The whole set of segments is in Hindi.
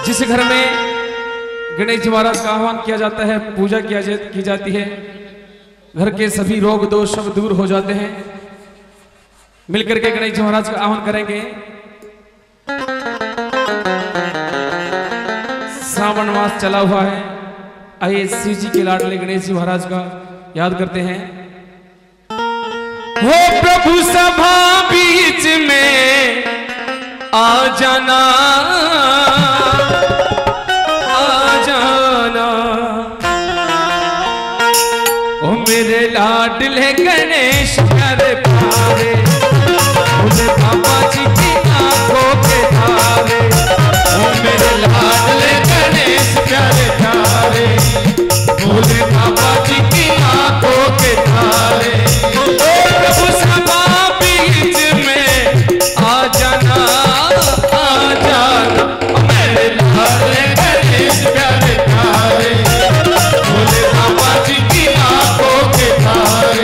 जिस घर में गणेश जी महाराज का आह्वान किया जाता है, पूजा की जाती है, घर के सभी रोग दोष सब दूर हो जाते हैं। मिलकर के गणेश जी महाराज का आह्वान करेंगे। श्रावण मास चला हुआ है, आइए शिव जी के लाडले गणेश जी महाराज का याद करते हैं। हो प्रभु सभा बीच में आ जाना, आ जाना, ओ मेरे लाडले गणेश प्यारे प्यारे, मुझे बाबा जी की आंखों के तारे। ओ मेरे लाडले गणेश प्यारे प्यारे, मुझे बाबा जी की आंखों के तारे। ओ प्रभु सभा बीच में आ जाना, आ जाना, मेरे लाडले गणेश प्यारे प्यारे, मुझे बाबा जी की आंखों के तारे।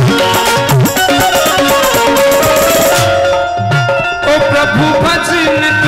भजन